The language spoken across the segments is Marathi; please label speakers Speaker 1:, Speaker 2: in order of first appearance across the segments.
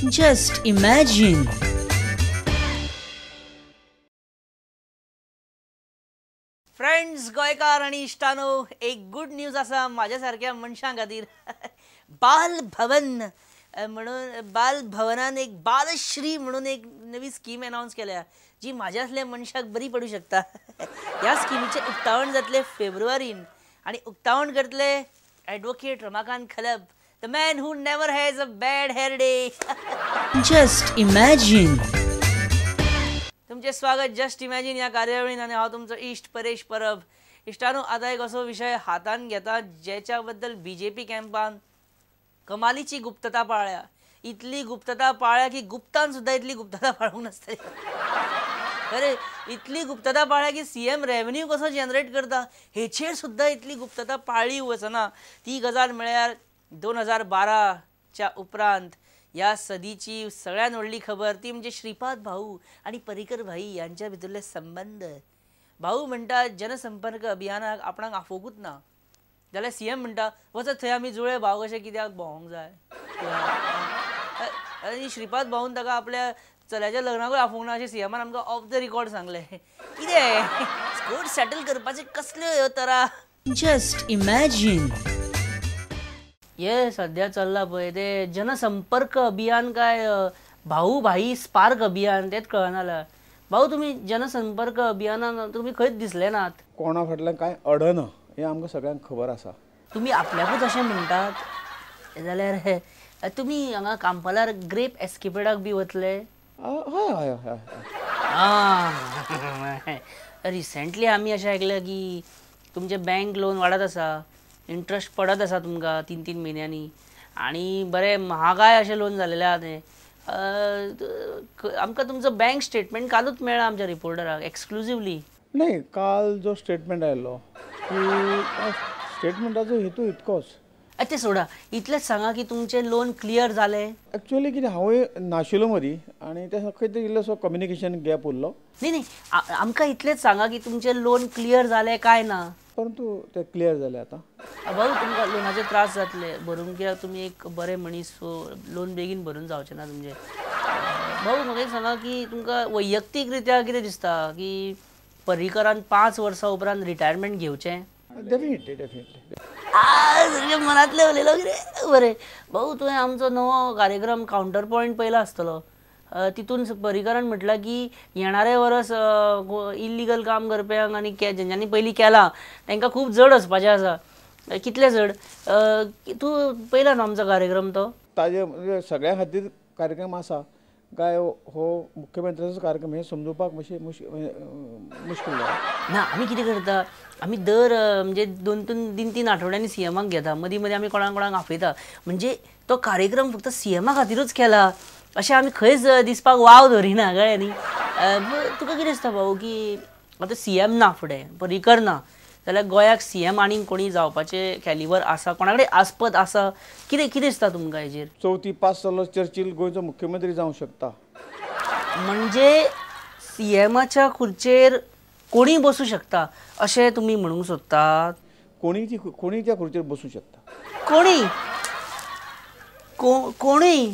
Speaker 1: Just imagine.
Speaker 2: फ्रेंड्स, गोयकार आणि इष्टानो, एक गुड न्यूज असा माझ्यासारख्या मनशां खातीर. बाल भवन म्हणून बाल भवनान एक बालश्री म्हणून एक नवी स्कीम अनाउन्स केल्या जी माझ्यासल्या मनशाक बरी पडू शकता. ह्या स्किमीचे उक्तावण जातले फेब्रुवारीन आणि उक्तावण करतले advocate Ramakant Khalap, the man who never has a bad hair day.
Speaker 1: Just imagine.
Speaker 2: तुमचे स्वागत जस्ट इमॅजिन या कार्यावळीन आणि हांव तुमचो इश्ट परेश परब. इश्टानो, आता एक असो विषय हातान घेता ज्याच्या बद्दल बीजेपी कॅम्पान कमालीची गुप्तता पाळ्या. इतली गुप्तता पाळ्या की गुप्तान सुद्धा इतली गुप्तता पाळूंक नासतली. अरे, इतली गुप्तता पाळ्या की सीएम रेव्हेन्यू कसो जनरेट करता हेचेर सुद्धा इतली गुप्तता पाळली वचना. ती गजाल म्हळ्यार 2012च्या उपरांत या सदीची सगळ्यात व्हडली खबर ती म्हणजे श्रीपाद भाऊ आणि पर्रीकर भाई यांच्या भितरले संबंध. भाऊ म्हणटा जनसंपर्क अभियानाक आपणाक आफोगूच ना, जाल्यार सीएम म्हणटा वचत थंय आमी जुळे भाव कशे कित्याक भोंवंक जाय. आनी श्रीपाद भाऊन ताका आपल्या चल्याच्या लग्नाकूय आफोवंक ना अशें सीएमान आमकां ऑफ द रिकॉर्ड सांगलें. कितें स्कोर सेटल करपाचे कसल्यो ह्यो तरा.
Speaker 1: Just imagine.
Speaker 2: ये सध्या चल्ला पळय ते जनसंपर्क अभियान काय भाऊ भाई स्पार्क अभियान तेच कळना. भाऊ, तुम्ही जनसंपर्क अभियानान तुम्ही खंयच दिसले नात.
Speaker 3: कोणा फाटल्यान कांय अडना हें आमकां सगळ्यांक खबर आसा.
Speaker 2: तुम्ही आपल्याकूच अशें म्हणटात जाल्यार तुमी हांगा कांपालार ग्रेप एस्केपेडाक बी वतले.
Speaker 3: हय हय हय.
Speaker 2: रिसेंटली आमी अशें आयकलें की तुमचे बँक लोन वाडत आसा, इंट्रस्ट पडत आसा तुमकां 3-3 म्हयन्यांनी आनी बरें महागाय अशें लोन जालेलें आहा तें. आमकां तुमचो बँक स्टेटमेंट कालूच मेळ्ळा आमच्या रिपोर्टराक एक्सक्लुझिवली.
Speaker 3: न्ही, काल जो स्टेटमेंट आयलो की स्टेटमेंटाचो हेतू इतकोच.
Speaker 2: तें सोडा, इतलेंच सांगा की तुमचें लोन क्लियर जालें.
Speaker 3: एक्चुअली कितें हांवूय नाशिल्लो मदीं आनी ते खंय तरी इल्लोसो कम्युनिकेशन गॅप उरलो.
Speaker 2: न्ही, आमकां इतलेंच सांगा की तुमचें लोन क्लियर जालें काय ना.
Speaker 3: परंतु ते क्लियर जालें आतां.
Speaker 2: भाऊ, तुमकां लोनाचे त्रास जातले भरूंक, कित्याक तुमी एक बरे मनीस, सो लोन बेगीन भरून जावचें ना तुमचें. भाऊ, म्हाका एक सांगा की तुमकां वैयक्तीक रित्या कितें दिसता की पर्रीकरान 5 वर्सां उपरांत रिटायरमेंट घेवचें?
Speaker 3: डेफिनेटली.
Speaker 2: मनांतलें उलयलो कितें. बरें भाऊ, तुवें आमचो नवो कार्यक्रम कावंटर पॉयंट पयला आसतलो. तितून पर्रीकरान म्हटलां की येणारे वर्स इल्लिगल काम करप्यांक आनी जेंच्यांनी पयलीं केलां तांकां खूब जड वचपाचें आसा. कितले जड? तूं पयला न्हू आमचो कार्यक्रम तो?
Speaker 3: ताजे सगळ्या खातीर कार्यक्रम आसा काय हो मुख्यमंत्र्याचो कार्यक्रम हें समजुपाक मातशें मुश्कील जाला.
Speaker 2: ना, आमी कितें करता, आमी दर म्हणजे 2-3 आठवड्यांनी सीएमाक घेता, मदीं मदीं आमी कोणाक आपयता. म्हणजे तो कार्यक्रम फक्त सीएमा खातीरूच केला अशें आमी खंयच दिसपाक वाव धरिना कळ्ळें न्ही. तुका कितें दिसता भाऊ की आतां सीएम ना फुडें, पर्रीकर ना जाल्यार गोंयाक सीएम आनीक कोणी जावपाचें कॅलिबर आसा, कोणा कडेन आस्पद आसा? कितें दिसता तुमकां हेजेर?
Speaker 3: 4थी पास जाल्लो चर्चिल गोंयचो मुख्यमंत्री जावंक शकता.
Speaker 2: म्हणजे सीएमाच्या खुर्चेर कोणी बसूं शकता अशें तुमी म्हणूंक सोदतात?
Speaker 3: कोणी त्या खुर्चेर बसूं शकता.
Speaker 2: कोणीय?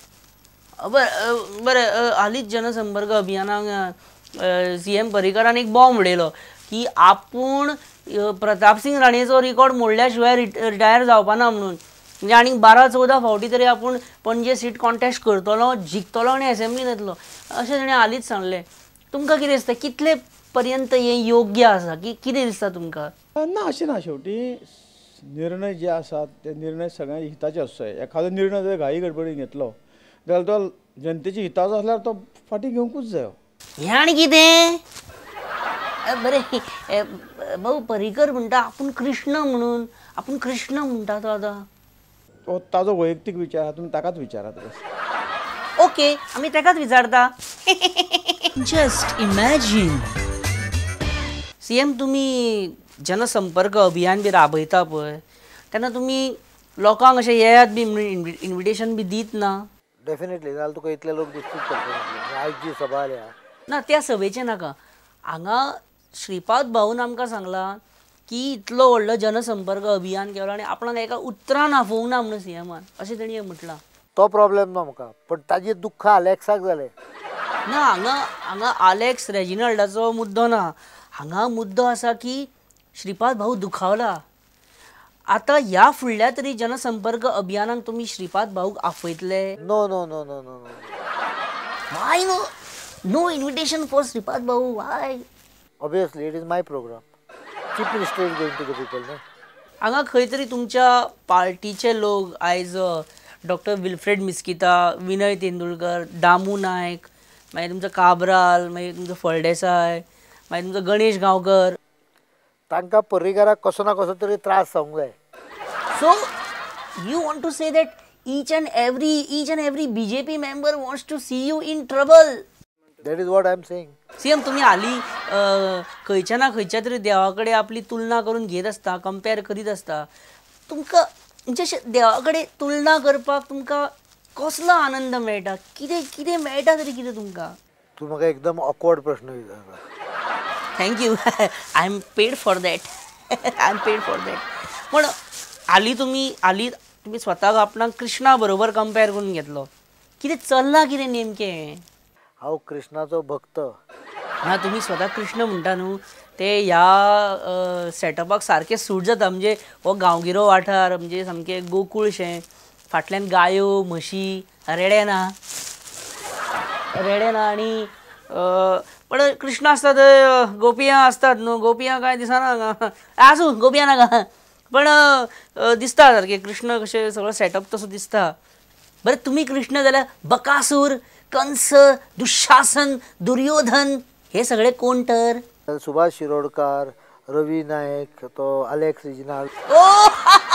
Speaker 2: बरें, हालींच जनसंपर्क अभियानाक सीएम पर्रीकरान एक बॉम्ब उडयलो की आपूण प्रतापसिंग राणेचो रिकॉर्ड मोडल्या शिवाय रिटायर जावपाना म्हणून. म्हणजे आनीक 12-14 फावटी तरी आपूण पणजे सीट कॉन्टेस्ट करतलो, जिखतलो आनी असेंब्लीन येतलो अशें ताणें हालींच सांगलें. तुमकां कितें दिसता, कितले पर्यंत हें योग्य आसा की कितें दिसता तुमकां?
Speaker 3: ना, अशें ना. शेवटी निर्णय जे आसात ते निर्णय सगळ्या हिताचे आसता. एखादो निर्णय जर घाई गडबडीन घेतलो जाल्यार तो जनतेच्या हिताचो आसल्यार तो फाटीं घेवंकूच जायो.
Speaker 2: हें आनी कितें? बरें भाऊ, पर्रीकर म्हणटा आपूण कृष्ण म्हणून, आपूण कृष्ण म्हणटा तो आतां.
Speaker 3: तो ताजो वैयक्तीक विचार आहा, तुमी ताकाच विचारात.
Speaker 2: ओके, आमी ताकाच विचारता.
Speaker 1: Just imagine.
Speaker 2: सीएम, तुमी जनसंपर्क अभियान बी राबयता पळय, तेन्ना तुमी लोकांक अशें येयात बी म्हणून इन्विटेशन बी दीत ना?
Speaker 4: डेफिनेटली. जाल्यार तुका इतले लोक दिसतूच पडटले. आयज जी सभा आल्या
Speaker 2: ना, त्या सभेचें नाका. हांगा श्रीपाद भाऊन आमकां सांगलां की इतलो व्हडलो जनसंपर्क अभियान केलो आनी आपणाक एका उतरान आफोवंक ना म्हणून सीएमान अशें तेणें म्हटलां.
Speaker 4: तो प्रॉब्लेम ना म्हाका, पण ताजें दुख्ख अलेक्साक जालें.
Speaker 2: ना हांगा हांगा आलेक्स रेजिनल्डाचो मुद्दो ना. हांगा मुद्दो आसा की श्रीपाद भाऊ दुखावला. आता ह्या फुडल्या तरी जनसंपर्क अभियानाक तुम्ही श्रीपाद भाऊक आपयतले?
Speaker 4: No no no no no no.
Speaker 2: Why no invitation for Shripad भाऊ? Why?
Speaker 4: Obviously it is my programme. Chief minister is going to the people न्हू.
Speaker 2: हांगा खंय तरी तुमच्या पार्टीचे लोक आयज डॉक्टर विल्फ्रेड मिस्किता, विनय तेंडुलकर, दामू नायक, मागीर तुमचो काब्राल, मागीर तुमचो फळदेसाय, मागीर तुमचो गणेश गांवकर,
Speaker 4: तांकां पर्रीकाराक कसो ना कसो तरी त्रास जावंक जाय.
Speaker 2: so you want to say that each and every BJP member wants to see you in trouble?
Speaker 4: That is what I am saying.
Speaker 2: CM तुम्ही हाली खंयच्या ना खंयच्या तरी देवा कडेन आपली तुलना करून घेत आसता, कंपेर करीत आसता. तुमकां म्हणजे देवा कडेन तुलना करपाक तुमकां कसलो आनंद मेळटा? कितें कितें मेळटा तरी कितें तुमकां?
Speaker 4: तूं म्हाका एकदम ऑकवर्ड प्रश्न विचारला.
Speaker 2: Thank you. I am paid for that. पण हाली तुम्ही स्वताक आपणाक कृष्णा बरोबर कंपेर करून घेतलो. कितें चल्लां कितें नेमकें?
Speaker 4: हांव कृष्णाचो भक्त.
Speaker 2: ना तुम्ही स्वता कृष्ण म्हणटा न्हू, ते ह्या सेटअपाक सारकें सूट जाता. म्हणजे हो गांवगिरो वाठार, म्हणजे सामकें गोकुळशें, फाटल्यान गायो म्हशी, रेडे ना आनी पण कृष्ण आसता थंय, गोपियां असतात न्हू. गोपियां कांय दिसना आसूं, गोपियां नाका, पण दिसता सारकें कृष्ण कशें सगळो सेटअप तसो दिसता. बरें तुमी कृष्ण जाल्यार बकासूर, कंस, दुःशासन, दुर्योधन हे सगळे कोण तर?
Speaker 4: सुभाष शिरोडकार, रवी नायक, तो Alex Reginald.
Speaker 2: Oh,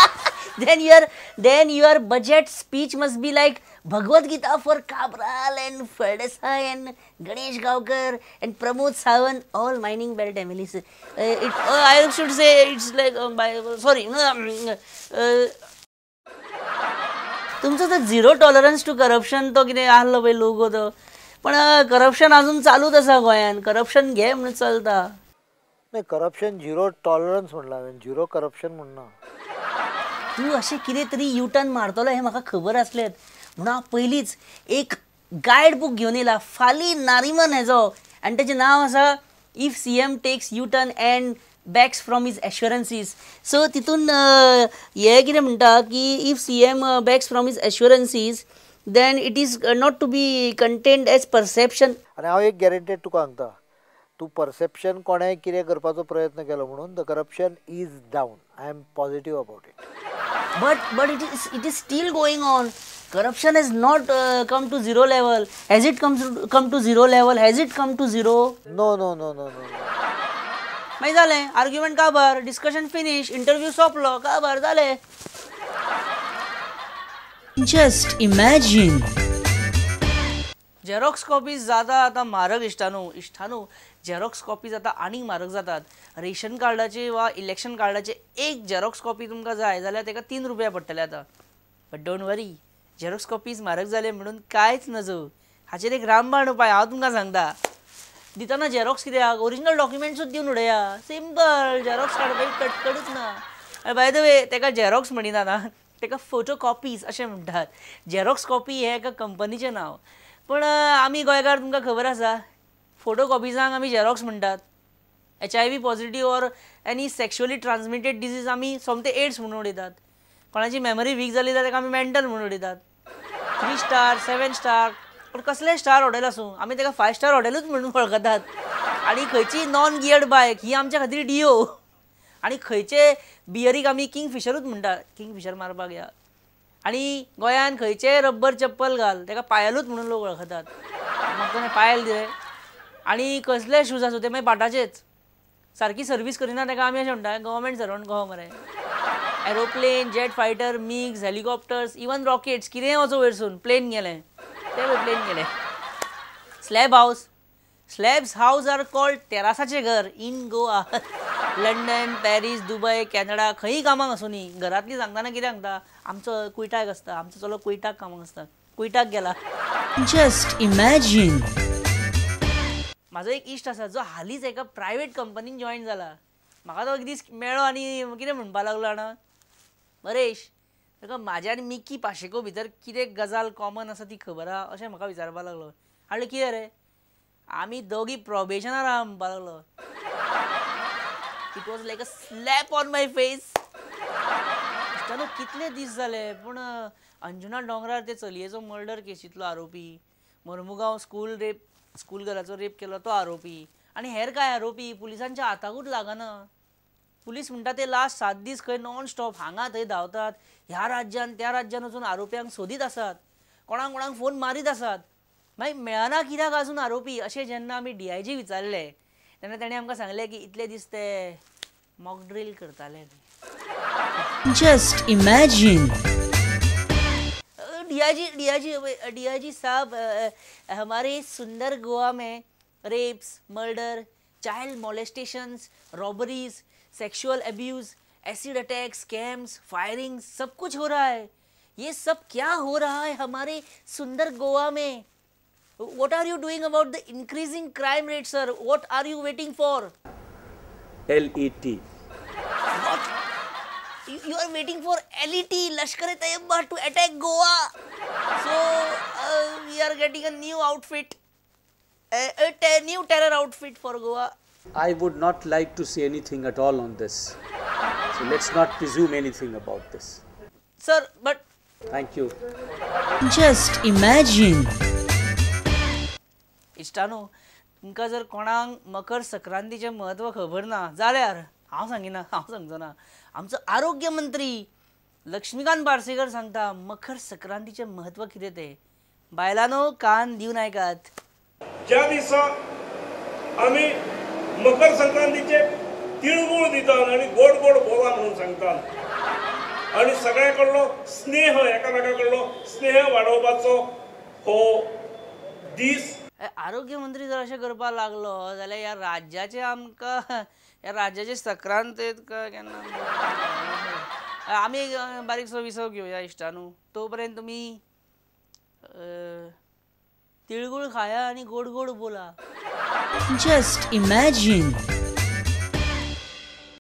Speaker 2: then your budget speech must be like Bhagavad Gita for Cabral and Ferdesai and Ganesh Gaokar and Pramod Sawant, all mining belt MLAs. I should say it's like तुमचं तो झिरो टॉलरन्स टू करप्शन तो कितें आहलो पळय लोगो तो, पण करप्शन अजून चालूच आसा गोंयान. करप्शन घे म्हणून चलता.
Speaker 4: नाही, करप्शन झिरो टॉलरन्स म्हणला हांवें, झिरो करप्शन म्हणना.
Speaker 2: तू अशें कितें तरी युटर्न मारतलो हें म्हाका खबर आसलें म्हणून हांव पयलींच एक गायड बूक घेवन येयला, फाली नारिमन हेजो, आनी तेजें नांव आसा if CM takes U-turn and backs from his assurances. So तितून हे कितें म्हणटा की if CM backs from his assurances then it is not to be contended as perception.
Speaker 4: आनी हांव एक गॅरंटेड तुका सांगता, तूं परसेप्शन कोणें कितें करपाचो प्रयत्न केलो म्हणून the corruption is down. I am positive about it.
Speaker 2: But it is still going on. Corruption has not come to zero level. Has it come to zero level? Has it come to zero?
Speaker 4: No.
Speaker 2: मागीर जालें, आर्ग्युमेंट काबार, डिस्कशन फिनिश, इंटरव्यू सोंपलो, काबार जालें.
Speaker 1: Just imagine.
Speaker 2: झेरॉक्स कॉपीज जाता आतां म्हारग इश्टानू झेरॉक्स कॉपीज आतां आनीक म्हारग जातात. रेशन कार्डाचे वा इलेक्शन कार्डाचे एक झेरॉक्स कॉपी तुमकां जाय जाल्यार ताका 3 रुपया पडटले आतां. But don't worry, xerox copies म्हारग जाले म्हणून कांयच नजो. हाचेर एक रामबाण उपाय हांव तुमकां सांगता. दितना झेरॉक्स कित्याक, ओरिजिनल डॉक्युमेंट्सूच दिवन उडया. सिंपल, झेरॉक्स काडपाची कटकटूच ना. बाय द वे ताका झेरॉक्स म्हणिना ना, ताका फोटो कॉपीज अशें म्हणटात. झेरॉक्स कॉपी हें एका कंपनीचें नांव. पण आमी गोंयकार तुमकां खबर आसा, फोटो कॉपीजांक आमी झेरॉक्स म्हणटात. HIV positive or any sexually transmitted disease आमी सोमते एड्स म्हणून उडयतात. कोणाची मेमरी वीक जाली जाल्यार ताका आमी मेंटल म्हणून उडयतात. 3 स्टार 7 स्टार, पण कसलें स्टार हॉटेल आसूं आमी ताका 5 स्टार हॉटेलूच म्हणून वळखतात. आनी खंयची नॉन गियर्ड बायक ही आमच्या खातीर डिओ. आनी खंयचे बियरीक आमी किंगफिशरूच म्हणटात, किंगफिशर मारपाक या. आनी गोंयान खंयचेय रब्बर चप्पल घाल ताका पायलूच म्हणून लोक वळखतात. म्हाका ताणें पायल दिले. आनी कसले शूज आसूं ते मागीर बाटाचेच. सारकी सर्वीस करिना ताका आमी अशें म्हणटा गव्हर्मेंट सर्वंट गो मरे. Aeroplane, jet fighter, MiGs, helicopters, even rockets कितेंय वचो वयरसून प्लेन गेलें, ते प्लेन गेलें. स्लॅब्स हाऊस आर कॉल्ड टेरासाचें घर in Goa. London, Paris, Dubai, Canada खंयी कामाक आसूं न्ही, घरांतली सांगतना कितें सांगता, आमचो कुयटाक आसता, आमचो चलो कुयटाक कामाक आसता, कुयटाक गेला.
Speaker 1: Just imagine.
Speaker 2: म्हाजो एक इश्ट आसा जो हालींच एका प्रायवेट कंपनीन जॉयन जाला. म्हाका तो एक दीस मेळ्ळो आनी कितें म्हणपाक लागलो जाणा, परेश ताका म्हाज्या आनी मिकी पाशेको भितर कितें गजाल कॉमन आसा ती खबर आहा अशें म्हाका विचारपाक लागलो. हाडलें कितें रे? आमी दोगी प्रोबेशनार आहा म्हणपाक लागलो. It was like a slap on my face. इश्टानो कितले दीस जाले पूण अंजुना डोंगरार ते चलयेचो मर्डर केसींतलो आरोपी, मर्मुगांव स्कूल गर्लाचो रेप केलो तो आरोपी आनी हेर कांय आरोपी पुलिसांच्या हाताकूच लागना. पुलीस म्हणटा ते लास्ट 7 दीस खंय नॉन स्टॉप हांगा थंय धांवतात, ह्या राज्यान त्या राज्यान वचून आरोप्यांक सोदीत आसात, कोणाक फोन मारीत आसात. मागीर मेळना कित्याक आजून आरोपी अशें जेन्ना आमी DIG विचारलें तेन्ना ताणें आमकां सांगलें की इतले दीस ते मॉक ड्रिल करताले.
Speaker 1: Just imagine.
Speaker 2: DIG साहब, हमारे सुंदर गोवा में rapes, murder, child molestations, robberies, sexual abuse, acid attack, scams, firing सब कुछ हो रहा है. ये सब क्या हो रहा है हमारे सुंदर गोवा में? What are you doing about the increasing crime rate, sir? What are you waiting for?
Speaker 5: LET.
Speaker 2: What? You are waiting for LET, Lashkar-e-Taiba, to attack Goa. So we are getting a new outfit, a new terror outfit for Goa.
Speaker 5: I would not like to say anything at all on this. So let's not presume anything about this.
Speaker 2: Sir, but
Speaker 5: Thank you.
Speaker 1: Just imagine.
Speaker 2: इश्टानो, तुमकां जर कोणाक मकर संक्रांतीचें म्हत्व खबर ना जाल्यार हांव सांगचो ना. आमचो आरोग्य मंत्री लक्ष्मीकांत पार्सेकर सांगता मकर संक्रांतीचें म्हत्व कितें तें. बायलांनो, कान दिवन आयकात.
Speaker 6: ज्या दिसा आमी मकर संक्रांतीचे तिळगूळ दितात आनी गोड गोड बोला म्हणून सांगतात आनी सगळ्या कडलो स्नेह एकामेका कडलो स्नेह वाडोवपाचो हो दीस.
Speaker 2: आरोग्य मंत्री जर अशें करपाक लागलो जाल्यार ह्या राज्याचे आमकां ह्या राज्याचे संक्रांत केन्ना आमी बारीकसो विसव घेवया इश्टानू. तोपर्यंत तुमी तिळगूळ खाया आनी गोड गोड बोला.
Speaker 1: Just imagine.